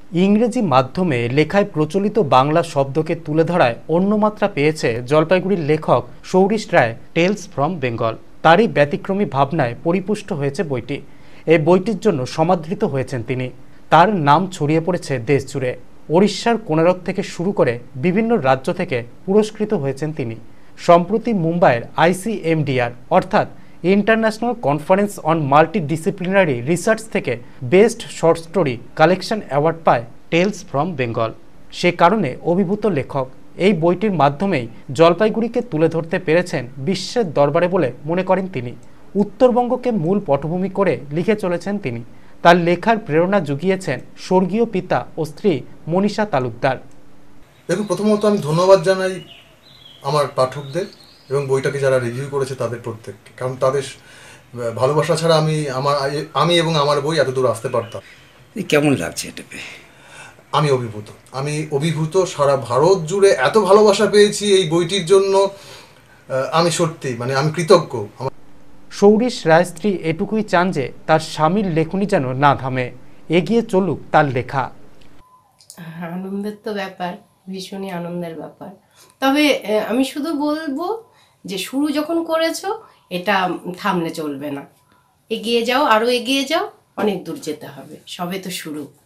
ইংরেজি মাধ্যমে লেখায় প্রচলিত বাংলা শব্দকে তুলে ধরায় অন্য মাত্রা পেয়েছে জলপাইগুড়ির লেখক সৌরিশ রায় টেলস ফ্রম বেঙ্গল। তারই ব্যতিক্রমী ভাবনায় পরিপুষ্ট হয়েছে বইটি। এই বইটির জন্য সমাদৃত হয়েছেন তিনি। তার নাম ছড়িয়ে পড়েছে দেশ জুড়ে। ওড়িশার কোনারক থেকে শুরু করে বিভিন্ন রাজ্য থেকে পুরস্কৃত হয়েছেন তিনি। সম্প্রতি মুম্বাইয়ের ICMDR অর্থাৎ international conference on multidisciplinary research থেকে best short story collection award পায় টেলস ফ্রম বেঙ্গল। সে কারণে অভিভূত লেখক এই বইটির মাধ্যমেই জলপাইগুড়িকে তুলে ধরতে পেরেছেন বিশ্বের দরবারে বলে মনে করেন তিনি। উত্তরবঙ্গকে মূল পটভূমি করে লিখে চলেছেন তিনি। তার লেখার প্রেরণা জুগিয়েছেন স্বর্গীয় পিতা ও স্ত্রী মনীষা তালুকদার। দেখুন, প্রথমত আমি ধন্যবাদ জানাই আমার পাঠকদের এবং বইটাকে যারা রিভিউ করেছে তাদের প্রত্যেককে, কারণ তাদের ভালোবাসা ছাড়া আমি এবং আমার বই এত দূর আসতে পারতাম। কেমন লাগছে এটা পেয়ে? আমি অভিভূত। সারা ভারত জুড়ে এত ভালোবাসা পেয়েছি এই বইটির জন্য। আমি সত্যি আমি কৃতজ্ঞ। সৌরিশ রায় স্ত্রী এটুকুই চান যে তার স্বামীর লেখনী যেন না থামে, এগিয়ে চলুক তার লেখা। আনন্দের তো ব্যাপার, ভীষণই আনন্দের ব্যাপার। তবে আমি শুধু বলবো যে শুরু যখন করেছো এটা থামলে চলবে না, এগিয়ে যাও, আরো এগিয়ে যাও, অনেক দূর যেতে হবে, সবে তো শুরু।